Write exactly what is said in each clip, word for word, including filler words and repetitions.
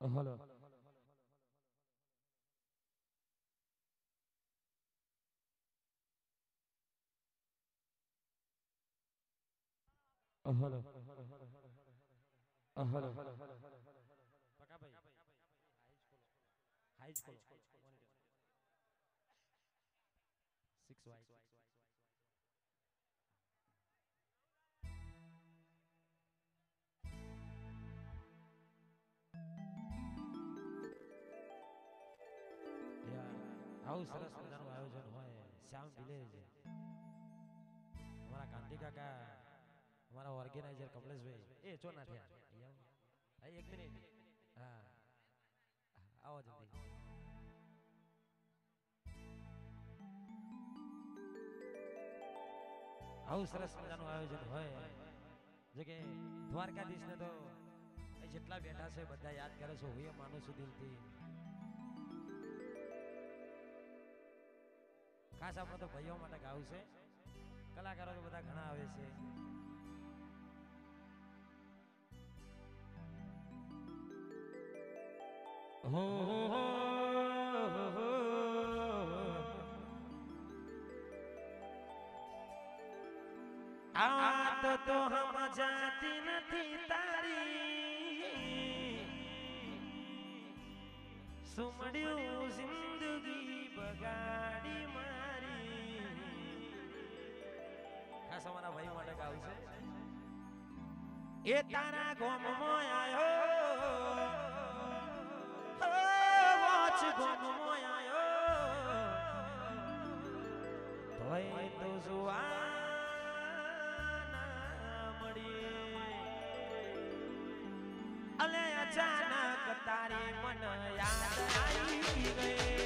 Hello hello hello Pakabhai હાઈજ ખોલો સિક્સ વાય આવું સરસ મજાનું આયોજન હોય શ્યામ વિલેજ અમારા કાંતિ કાકા અમારા ઓર્ગેનાઇઝર કમલેશભાઈ એ ચો ના થયા ભાઈ એક મિનિટ હા આવો જલ્દી આવું સરસ મજાનું આયોજન હોય જો કે દ્વારકાધીશ ને તો જેટલા બેઠા છે બધા યાદ કરે છે હું એ માનું છું દિલથી ખાસ આપણે તો ભાઈઓ માટે ગાવું છે કલાકારો તો બધા ઘણા આવે છે હો આ તો તો હમ જાતી નથી તારી સુમડ્યું જિંદગી બગાડી મારી ખાસ અમારા ભાઈ માટે ગાવું છે એ તારા ગોમમાં આયો વાચ ગોમમાં આયો તોય તો જુવાના મળી અલે અચાનક તારી મન યાદ આવી ગઈ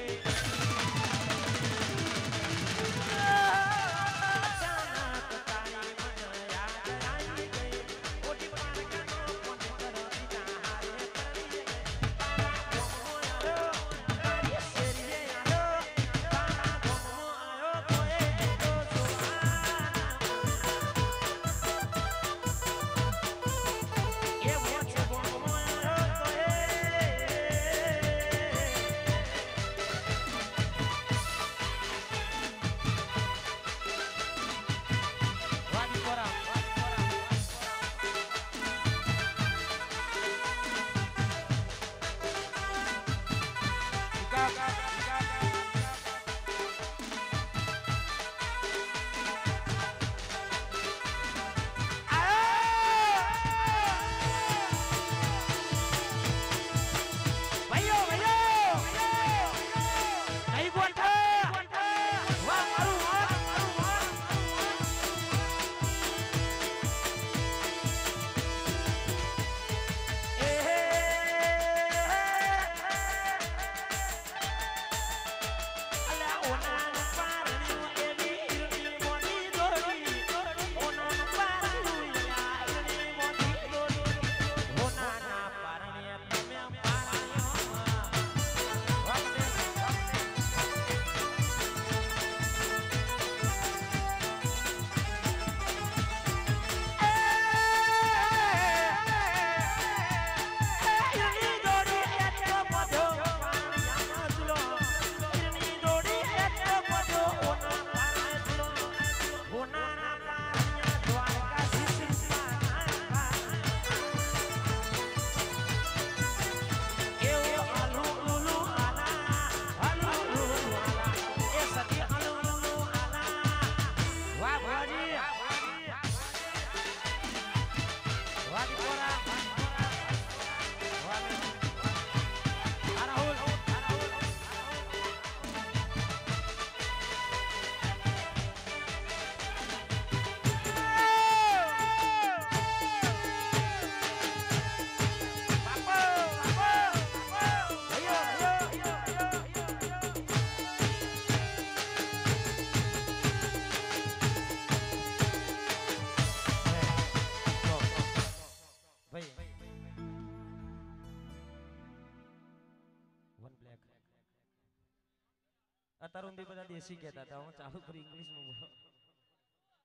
અત્યાર સુધી બધા દેશી કહેતા હતા હું ચાલુ કરી ઇંગ્લિશ માં બોલો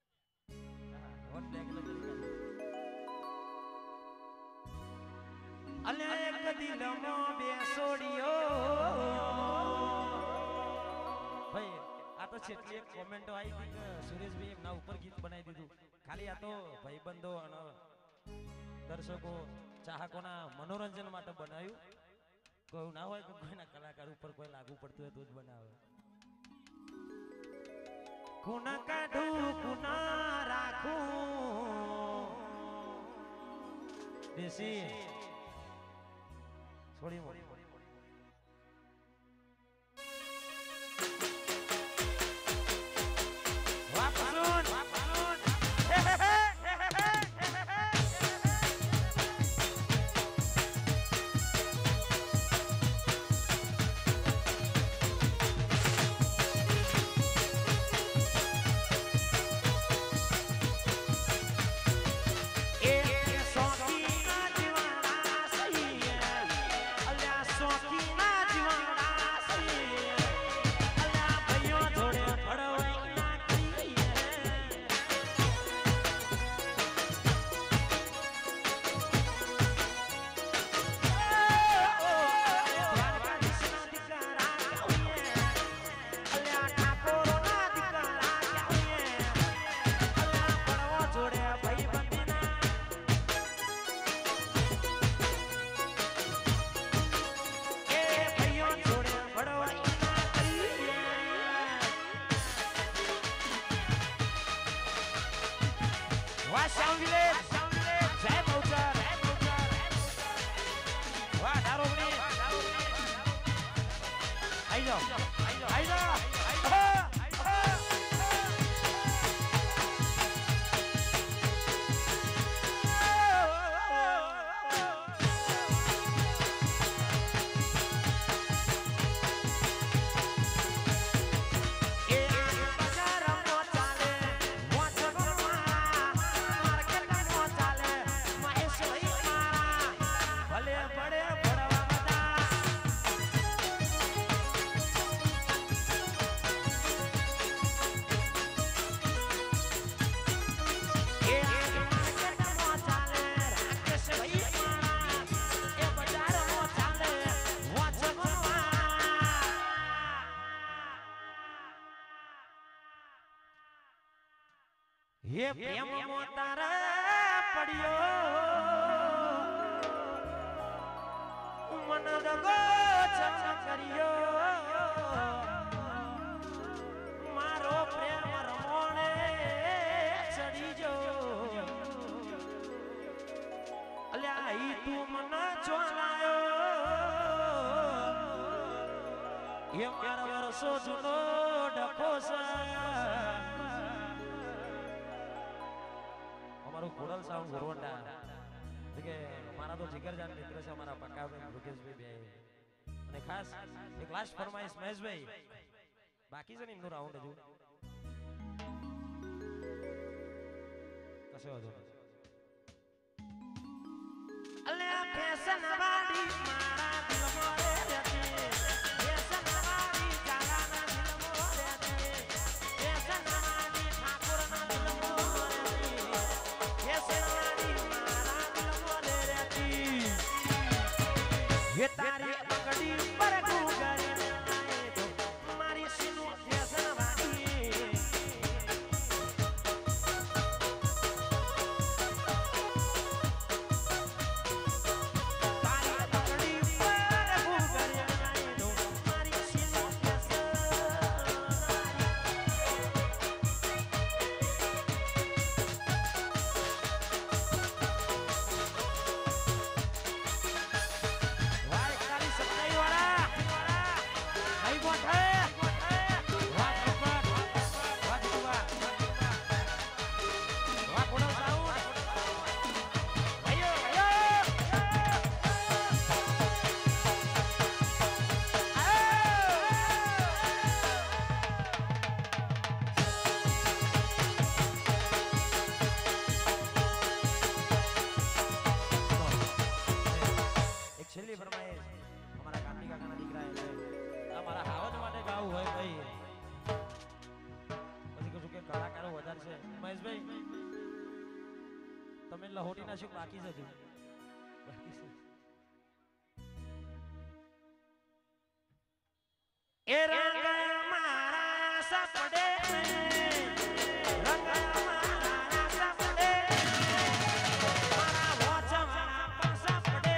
વન બ્લેક એટલે અલે એક દિલમાં બેસોડિયો ભાઈ આ તો છેટલી એક કોમેન્ટો આવી હતી કે સુરેશભાઈ એમના ઉપર ગીત બનાવી દીધું ખાલી આ તો ભાઈબંધો અને દર્શકો ચાહકોના મનોરંજન માટે બનાવ્યું કોઈ ના હોય કે કોઈના કલાકાર ઉપર કોઈ લાગુ પડતું હોય તો જ બનાવે કોના કાઢું કોના રાખું દેશી છોડી મોડી ये प्रेम मोतारा पड़ियो मन दगो करियो मारो प्रेम रमोने चढ़ी जो अल्या ई तू मन चोलायो ये मारा वर्षो जुनो डको सा खोडल साउंड गोरवंडा કે મારા તો જીગરજાન મિત્ર છે અમારા પક્કાભાઈ મુકેશભાઈ બે અને ખાસ એક લાસ્ટ ફરમાઈશ મહેશભાઈ બાકી છે ને એમનો રાઉન્ડ હજુ કશે હતો અલે ફેશન વાડી મારા દિલમાં રે રહેતી ફેશન વાડી કાલાના દિલમાં રહેતી ફેશન વાડી ઠાકોરના દિલમાં ये तारी पगड़ी पर गुगर आए तो हमारी सिनु फैशन वाली तारी पगड़ी पर गुगर आए तो हमारी सिनु फैशन તમે લહોટી ના શું બાકી છે હજુ બાકી છે એ રંગ મારા સપડે રંગ મારા સપડે મારા વોચ મારા સપડે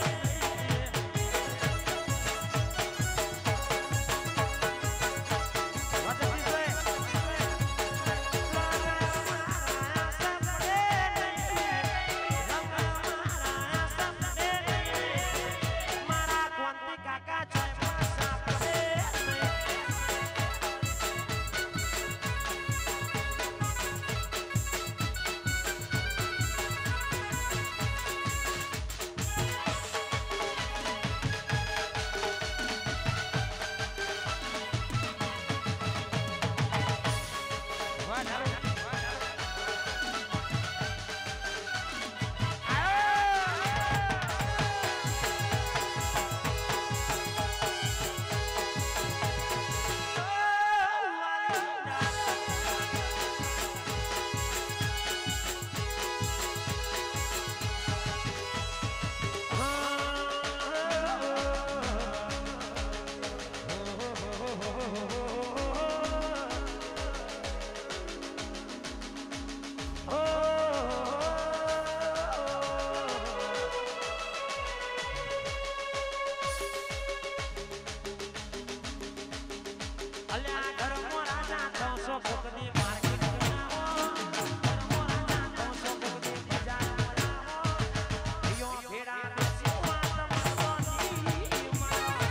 અલ્યા ઘરમો રાજા ત્રણસો કોકની માર્કેટ બનાવો ઘરમો રાજા ત્રણસો કોકની બજાર બનાવો યો ભેડા દેસી વાત મતોની મારો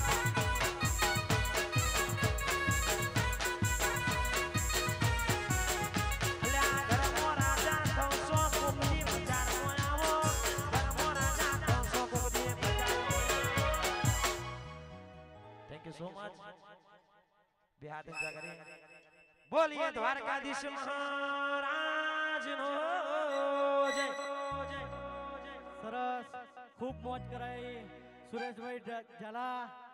અલ્યા ઘરમો રાજા ત્રણસો કોકની બજાર બનાવો ઘરમો રાજા ત્રણસો કોકની બજાર thank you so much Bihar इंजा करें बोलिए द्वारकाधीश महाराज नो जय सरस खूब मौज कराई सुरेश भाई झाला।